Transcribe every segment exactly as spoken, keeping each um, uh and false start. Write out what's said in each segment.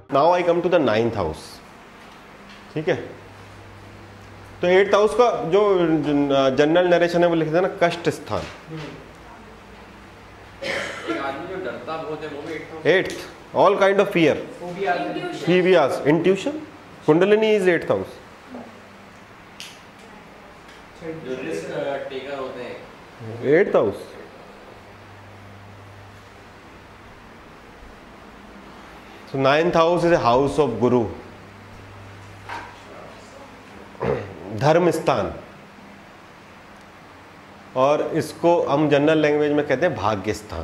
Now I come to the ninth house. ठीक है, तो एट्थ हाउस का जो जनरल नरेशन है वो लिखते हैं ना, कष्ट स्थान। एक आदमी जो डरता बहुत है वो भी eighth house. Eighth, all kind of fear, phobias, intuition, kundalini is eighth house. जो रिस्क टेकर होते हैं, eighth house. So ninth house is a house of गुरु, धर्म स्थान, और इसको हम जनरल लैंग्वेज में कहते हैं भाग्य स्थान।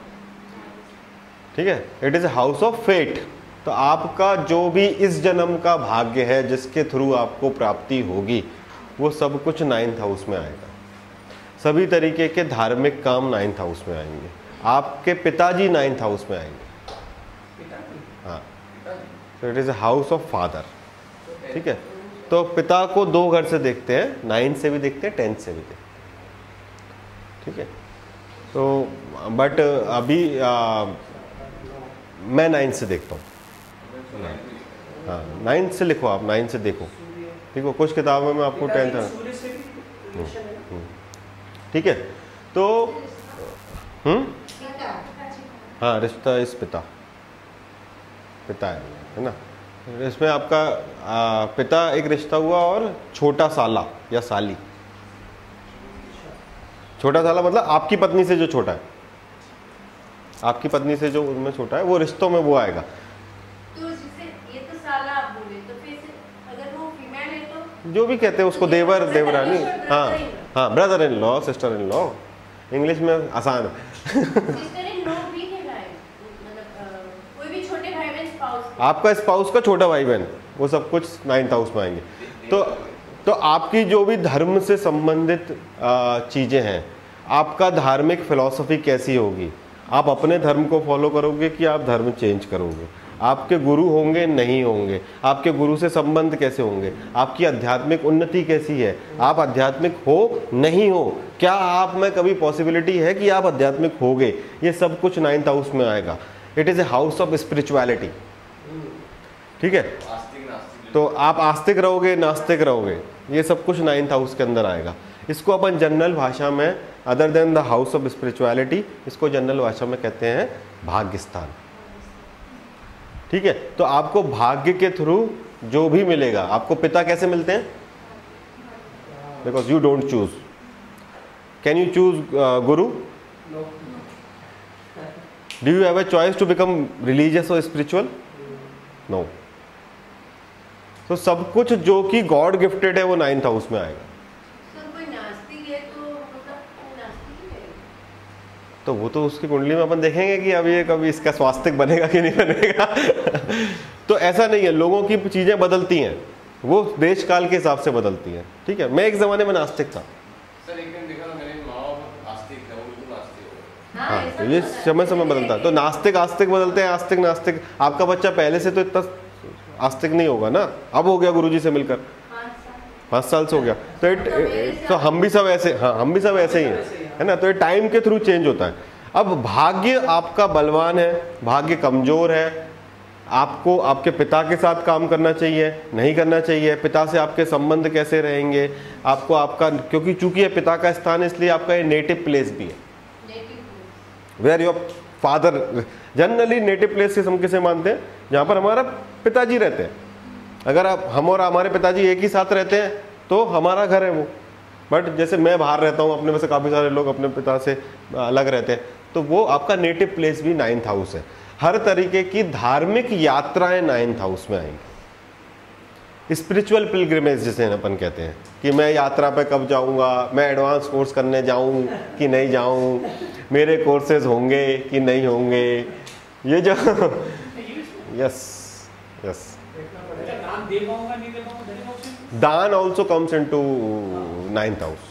ठीक है, it is a house of fate. तो आपका जो भी इस जन्म का भाग्य है, जिसके थ्रू आपको प्राप्ति होगी, वो सब कुछ नाइन्थ हाउस में आएगा। सभी तरीके के धार्मिक काम नाइन्थ हाउस में आएंगे। आपके पिताजी नाइन्थ हाउस में आएंगे। हाँ, तो it is a house of father. ठीक है, तो पिता को दो घर से देखते हैं, नाइन्थ से भी देखते हैं, टेंथ से भी देखते हैं। ठीक है, तो बट अभी आ, मैं नाइन्थ से देखता हूँ। हाँ, नाइन्थ से लिखो, आप नाइन्थ से देखो। ठीक है, कुछ किताबों में आपको टेंथ है। ठीक है, तो हम्म हाँ, रिश्ता इस पिता पिता है, है ना। इसमें आपका आ, पिता एक रिश्ता हुआ, और छोटा साला या साली। छोटा साला मतलब आपकी पत्नी से जो छोटा है, आपकी पत्नी से जो उनमें छोटा है, वो रिश्तों में वो आएगा। तो जिसे ये तो साला आप बोले, तो फिर से अगर वो फीमेल है तो जो भी कहते हैं उसको, देवर, देवरानी। हाँ हाँ, brother in law, sister in law, English में आसान है। सिस्टर इन लॉ भी कहलाए, मतलब कोई भी छोटे भाई बहन स्पाउस, आपका स्पाउस का छोटा भाई बहन, वो सब कुछ नाइन्थ हाउस में आएंगे। तो तो आपकी जो भी धर्म से संबंधित चीज़ें हैं, आपका धार्मिक फिलॉसफी कैसी होगी, आप अपने धर्म को फॉलो करोगे कि आप धर्म चेंज करोगे, आपके गुरु होंगे नहीं होंगे, आपके गुरु से संबंध कैसे होंगे, आपकी आध्यात्मिक उन्नति कैसी है, आप आध्यात्मिक हो नहीं हो, क्या आप में कभी पॉसिबिलिटी है कि आप आध्यात्मिक होगे, ये सब कुछ नाइन्थ हाउस में आएगा। It is a house of spirituality. ठीक है, तो आप आस्तिक रहोगे, नास्तिक रहोगे, ये सब कुछ नाइन्थ हाउस के अंदर आएगा। इसको अपन जनरल भाषा में, other than the house of spirituality, इसको जनरल भाषा में कहते हैं भाग्य स्थान। ठीक है, तो आपको भाग्य के थ्रू जो भी मिलेगा, आपको पिता कैसे मिलते हैं? Because you don't choose. Can you choose guru? Do you have a choice to become religious और स्पिरिचुअल? नो। तो सब कुछ जो कि गॉड गिफ्टेड है वो नाइन्थ हाउस में आएगा। सर कोई नास्तिक है तो मतलब नास्तिक ही है, तो वो तो उसकी कुंडली में अपन देखेंगे कि अब ये कभी इसका स्वास्तिक बनेगा कि नहीं बनेगा। तो ऐसा नहीं है, लोगों की चीजें बदलती हैं, वो देश काल के हिसाब से बदलती हैं। ठीक है, मैं एक जमाने में नास्तिक था। सर एक दिन देखा मेरे माँ बाप आस्तिक थे, वो बिल्कुल नास्तिक हो गए। हाँ, हाँ, ऐसा तो ये होता है। समय समय बदलता है। तो नास्तिक आस्तिक बदलते हैं, आस्तिक नास्तिक। आपका बच्चा पहले से तो इतना आस्तिक नहीं होगा ना, अब हो गया गुरुजी से मिलकर, पाँच साल पाँच साल से हो गया। तो इट तो हम भी सब ऐसे, हाँ हम भी सब ऐसे ही हैं, है ना। तो ये टाइम के थ्रू चेंज होता है। अब भाग्य आपका बलवान है, भाग्य कमजोर है, आपको आपके पिता के साथ काम करना चाहिए, नहीं करना चाहिए, पिता से आपके संबंध कैसे रहेंगे, आपको आपका, क्योंकि चूंकि ये पिता का स्थान है, इसलिए आपका ये नेटिव प्लेस भी है, where your father. Generally native place से हम किसे मानते हैं? जहाँ पर हमारा पिताजी रहते हैं। अगर आप, हम और हमारे पिताजी एक ही साथ रहते हैं तो हमारा घर है वो। बट जैसे मैं बाहर रहता हूँ, अपने में से काफ़ी सारे लोग अपने पिता से अलग रहते हैं, तो वो आपका नेटिव प्लेस भी नाइन्थ हाउस है। हर तरीके की धार्मिक यात्राएं नाइन्थ हाउस में आएंगी। स्पिरिचुअल पिलग्रिमेज जिसे अपन कहते हैं कि मैं यात्रा पे कब जाऊंगा, मैं एडवांस कोर्स करने जाऊं कि नहीं जाऊं, मेरे कोर्सेज होंगे कि नहीं होंगे, ये जो yes yes daan also comes into ninth house.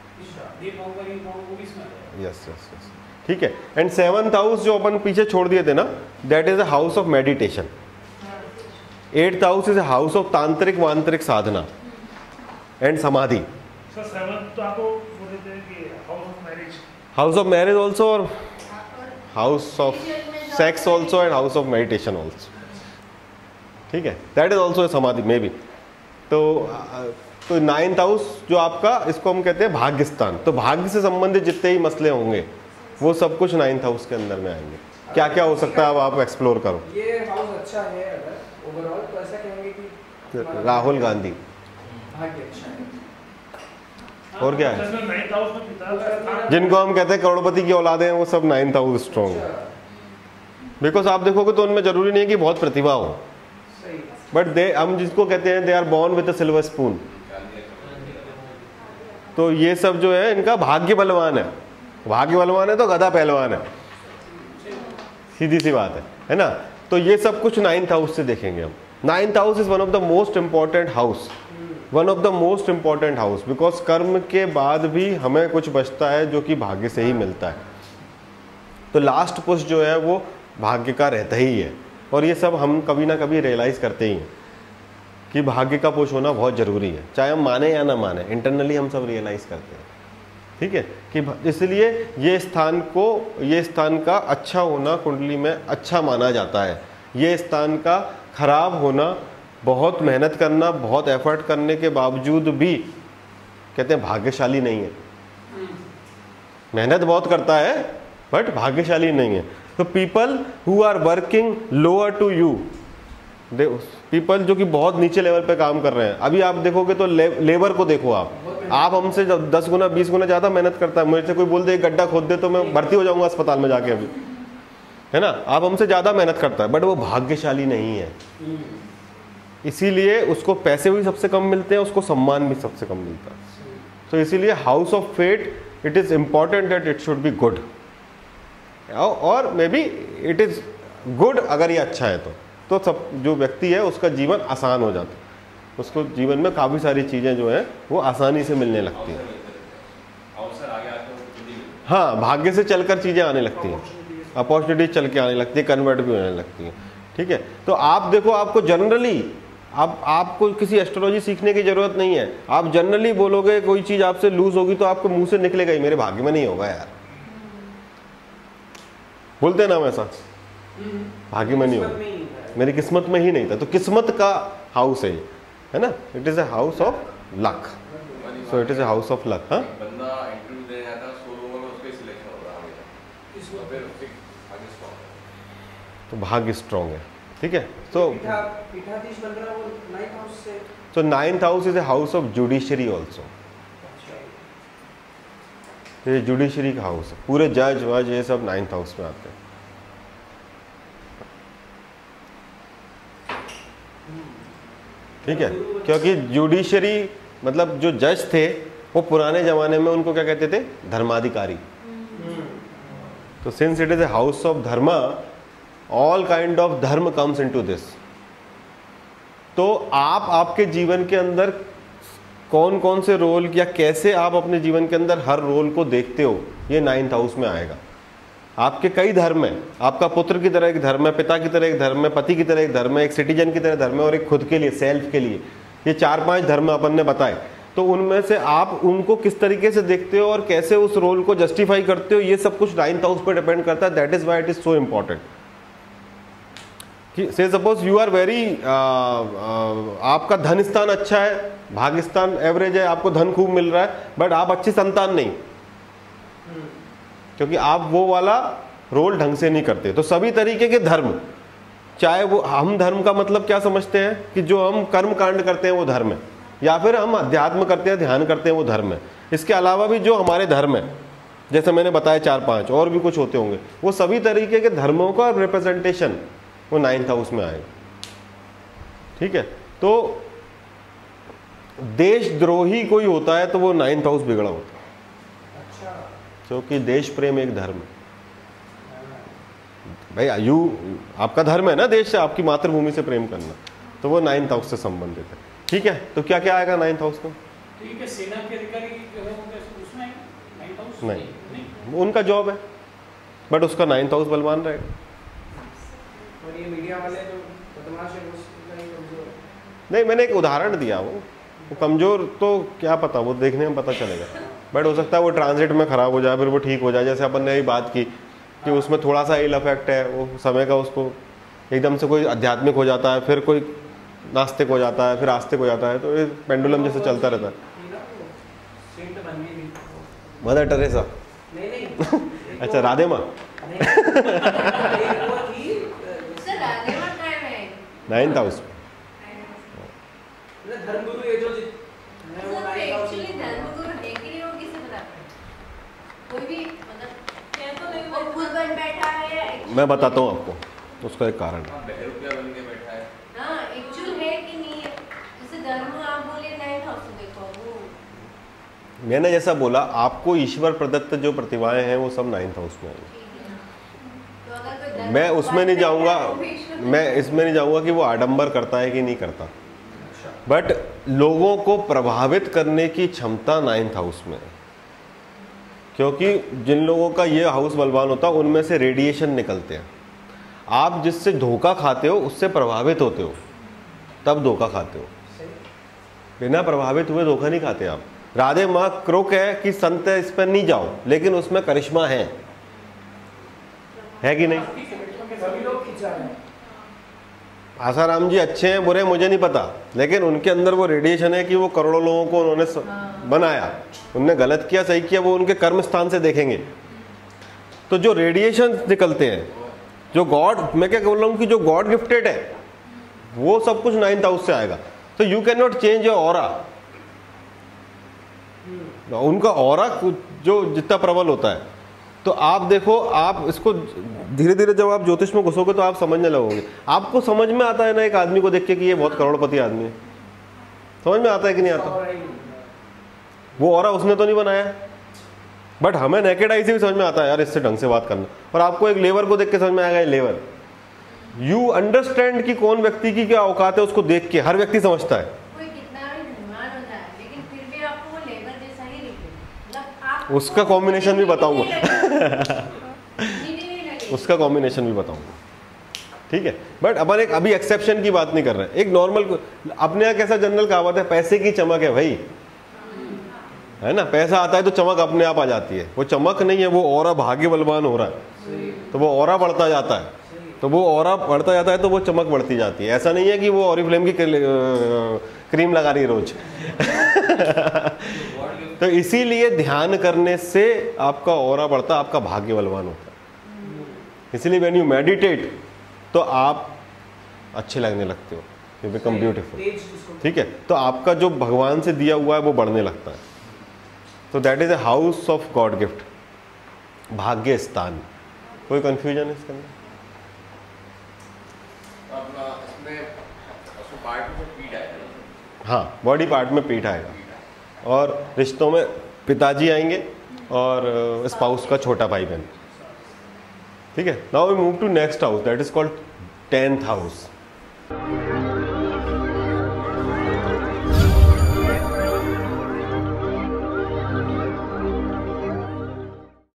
Yes yes yes ठीक है। एंड सेवंथ हाउस जो अपन पीछे छोड़ दिए थे ना, that is a house of meditation. Eighth house is a house of tantrik vantrik sadhana and samadhi. House of marriage also, और house of sex also, and house of meditation also. ठीक है, दैट इज ऑल्सो समाधि में भी। तो तो नाइन्थ हाउस जो आपका, इसको हम कहते हैं भाग्य स्थान। तो भाग्य से संबंधित जितने ही मसले होंगे वो सब कुछ नाइन्थ हाउस के अंदर में आएंगे। क्या क्या हो सकता है अब आप एक्सप्लोर करो। ये हाउस अच्छा है अगर ओवरऑल तो ऐसा कहेंगे कि राहुल गांधी भाग्य अच्छा है। और क्या है, जिनको हम कहते हैं करोड़पति की औलादे हैं, वो सब नाइन्थ हाउस स्ट्रॉन्ग है। बिकॉज आप देखोगे तो उनमें जरूरी नहीं है कि बहुत प्रतिभा हो, बट दे, हम जिसको कहते हैं they are born with a silver spoon. तो ये सब जो है इनका भाग्य बलवान है। भाग्य बलवान है तो गधा पहलवान है, सीधी सी बात है, है ना। तो ये सब कुछ नाइन्थ हाउस से देखेंगे हम। Ninth house is one of the most important house, one of the most important house, because कर्म के बाद भी हमें कुछ बचता है जो कि भाग्य से ही मिलता है। तो लास्ट पुश जो है वो भाग्य का रहता ही है, और ये सब हम कभी ना कभी रियलाइज करते ही हैं कि भाग्य का पुश होना बहुत जरूरी है, चाहे हम माने या ना माने, इंटरनली हम सब रियलाइज करते हैं। ठीक है, कि इसलिए ये स्थान को, ये स्थान का अच्छा होना कुंडली में अच्छा माना जाता है। ये स्थान का खराब होना, बहुत मेहनत करना, बहुत एफर्ट करने के बावजूद भी कहते हैं भाग्यशाली नहीं है। मेहनत बहुत करता है बट भाग्यशाली नहीं है। तो people who are working lower to you, people जो कि बहुत नीचे लेवल पे काम कर रहे हैं, अभी आप देखोगे तो ले, लेबर को देखो आप आप हमसे दस गुना बीस गुना ज्यादा मेहनत करता है। मुझे से कोई बोल दे गड्ढा खोद दे तो मैं भर्ती हो जाऊंगा अस्पताल में जाके अभी, है ना। आप हमसे ज्यादा मेहनत करता है बट वो भाग्यशाली नहीं है, इसीलिए उसको पैसे भी सबसे कम मिलते हैं, उसको सम्मान भी सबसे कम मिलता है। तो इसीलिए house of fate, it is important that it should be good, और maybe it is good अगर ये अच्छा है तो तो सब जो व्यक्ति है उसका जीवन आसान हो जाता है, उसको जीवन में काफ़ी सारी चीज़ें जो हैं वो आसानी से मिलने लगती हैं। हाँ, भाग्य से चलकर चीज़ें आने लगती हैं, अपॉर्चुनिटी चल के आने लगती है, कन्वर्ट भी होने लगती हैं। ठीक है, तो आप देखो, आपको जनरली आप आपको किसी एस्ट्रोलॉजी सीखने की जरूरत नहीं है। आप जनरली बोलोगे कोई चीज़ आपसे लूज होगी तो आपको मुंह से निकलेगा ही मेरे भाग्य में नहीं होगा यार, बोलते ना वैसा, भाग्य में नहीं होगा, मेरी किस्मत में ही नहीं था। तो किस्मत का हाउस है, है ना, it is a house of luck, so it is a house of luck. हाँ, बंदा इंटरव्यू देने जाता है, सौ लोगों में उसका ही सिलेक्शन हो रहा है, तो फिर उसके आगे स्ट्रांग है, तो भाग्य स्ट्रांग है। ठीक है, सो पीठाधीश बन रहा है वो नाइन्थ हाउस से। So ninth house is a house of judiciary also, ये जुडिशरी का हाउस है, पूरे जज वज ये सब नाइन्थ हाउस में आते हैं। ठीक है, क्योंकि जुडिशरी मतलब जो जज थे वो पुराने जमाने में उनको क्या कहते थे, धर्माधिकारी। तो since it is a house of dharma, all kind of dharma comes into this. तो आप आपके जीवन के अंदर कौन कौन से रोल या कैसे आप अपने जीवन के अंदर हर रोल को देखते हो, ये नाइन्थ हाउस में आएगा। आपके कई धर्म है, आपका पुत्र की तरह एक धर्म है, पिता की तरह एक धर्म है, पति की तरह एक धर्म है, एक सिटीजन की तरह धर्म है, और एक खुद के लिए, सेल्फ के लिए, ये चार पांच धर्म अपन ने बताए। तो उनमें से आप उनको किस तरीके से देखते हो और कैसे उस रोल को जस्टिफाई करते हो, ये सब कुछ नाइन्थ हाउस पर डिपेंड करता है। That is why it is so important. Say suppose you are very, आपका धन स्थान अच्छा है, भाग्य स्थान एवरेज है, आपको धन खूब मिल रहा है, बट आप अच्छी संतान नहीं, क्योंकि आप वो वाला रोल ढंग से नहीं करते। तो सभी तरीके के धर्म, चाहे वो हम धर्म का मतलब क्या समझते हैं कि जो हम कर्म कांड करते हैं वो धर्म है, या फिर हम अध्यात्म करते हैं, ध्यान करते हैं, वो धर्म है। इसके अलावा भी जो हमारे धर्म है, जैसे मैंने बताया चार पांच और भी कुछ होते होंगे, वो सभी तरीके के धर्मों का रिप्रेजेंटेशन वो नाइन्थ हाउस में आएगा। ठीक है, तो देशद्रोही कोई होता है तो वो नाइन्थ हाउस बिगड़ा होता है, क्योंकि देश प्रेम एक धर्म है भाई। आयु आपका धर्म है ना, देश से, आपकी मातृभूमि से प्रेम करना, तो वो नाइन्थ हाउस से संबंधित है। ठीक है, तो क्या क्या आएगा नाइन्थ हाउस में? ठीक है, सेना के अधिकारी जो है वो उसमें नाइन्थ हाउस नहीं, नहीं, उनका जॉब है, बट उसका नाइन्थ हाउस बलवान रहेगा। और ये मीडिया वाले जो बदमाश है वो नहीं कमजोर है। नहीं, मैंने एक उदाहरण दिया, वो वो कमजोर तो क्या पता, वो देखने में पता चलेगा, बट हो सकता है वो ट्रांजिट में खराब हो जाए, फिर वो ठीक हो जाए। जैसे अपन ने यही बात की कि उसमें थोड़ा सा इल इफेक्ट है, वो समय का उसको एकदम से कोई आध्यात्मिक हो जाता है, फिर कोई नास्तिक हो जाता है, फिर आस्तिक हो जाता है, तो ये पेंडुलम जैसे चलता रहता है। सेंट बन गई थी। Mother Teresa. नहीं नहीं अच्छा, राधे माँ। नहीं, एक वो थी सर राधे माँ टाइम है नाइन्थ हाउस। मतलब धर्मगुरु ये जो है वो नाइन्थ हाउस में। एक्चुअली धर्मगुरु है कि नहीं वो किसे पता है? कोई भी मतलब क्या तो नहीं वो खुद बन बैठा है या actually- मैं बताता हूँ आपको उसका एक कारण। हाँ, बहरूपिया बन के बैठा है। हाँ एक्चुअल है कि नहीं है? जैसे धर्म आप बोले नाइन्थ हाउस में देखो वो मैंने जैसा बोला, आपको ईश्वर प्रदत्त जो प्रतिभाएं हैं वो सब नाइन्थ हाउस में आएंगी। तो अगर कोई धर्म मैं उसमें नहीं जाऊंगा, वो भी ईश्वर मैं इसमें नहीं जाऊंगा कि वो आडंबर करता है कि नहीं करता, बट लोगों को प्रभावित करने की क्षमता नाइन्थ हाउस में है। क्योंकि जिन लोगों का ये हाउस बलवान होता है उनमें से रेडिएशन निकलते हैं। आप जिससे धोखा खाते हो उससे प्रभावित होते हो, तब धोखा खाते हो। बिना प्रभावित हुए धोखा नहीं खाते आप। राधे माँ क्रोक है कि संत है, इस पर नहीं जाओ, लेकिन उसमें करिश्मा है, है कि नहीं? सभी लोग खिंचा रहे हैं। आसाराम जी अच्छे हैं बुरे हैं मुझे नहीं पता, लेकिन उनके अंदर वो रेडिएशन है कि वो करोड़ों लोगों को उन्होंने स... बनाया। उनने गलत किया सही किया वो उनके कर्म स्थान से देखेंगे। तो जो रेडिएशन निकलते हैं, जो गॉड, मैं क्या बोल रहा हूँ कि जो गॉड गिफ्टेड है वो सब कुछ नाइन्थ हाउस से आएगा। तो you can not change your aura. उनका ऑरा जो जितना प्रबल होता है, तो आप देखो, आप इसको धीरे धीरे जब आप ज्योतिष में घुसोगे तो आप समझने लगोगे। आपको समझ में आता है ना एक आदमी को देख के कि ये बहुत करोड़पति आदमी है? समझ में आता है कि नहीं आता? और आई- वो ऑरा उसने तो नहीं बनाया, बट हमें नेकेड आई से भी समझ में आता है यार इससे ढंग से बात करना। और आपको एक लेबर को देख के समझ में आएगा ये लेबर। यू अंडरस्टैंड कि कौन व्यक्ति की क्या औकात है, उसको देख के हर व्यक्ति समझता है। कोई कितना भी धनवान हो जाए लेकिन फिर भी आपको वो लेबर जैसा ही दिखेगा। मतलब आप उसका combination भी बताऊंगा। नहीं लगे उसका कॉम्बिनेशन भी बताऊंगा, ठीक है? बट अपन एक अभी एक्सेप्शन की बात नहीं कर रहे हैं। एक नॉर्मल, अपने यहाँ कैसा जनरल कहावत है, पैसे की चमक है भाई, है ना? पैसा आता है तो चमक अपने आप आ जाती है। वो चमक नहीं है, वो ऑरा भाग्य बलवान हो रहा है तो वो ऑरा बढ़ता जाता है, तो वो ऑरा बढ़ता जाता है तो वो चमक बढ़ती जाती है। ऐसा नहीं है कि वो ऑरिफ्लेम की क्रीम लगा रही है रोज। तो इसीलिए ध्यान करने से आपका ऑरा बढ़ता, आपका भाग्य बलवान होता है। इसीलिए व्हेन यू मेडिटेट तो आप अच्छे लगने लगते हो, यू बिकम ब्यूटीफुल, तेज जिसको ठीक है? तो आपका जो भगवान से दिया हुआ है वो बढ़ने लगता है। तो that is a house of God gift, भाग्य स्थान। कोई कंफ्यूजन है इसके अंदर? अपना इसमें उसमें पार्ट में पीठ आएगा ना? हाँ, बॉडी पार्ट में पीठ आएगा, और रिश्तों में पिताजी आएंगे और स्पाउस का छोटा भाई बहन, ठीक है? Now we move to next house, that is called tenth house.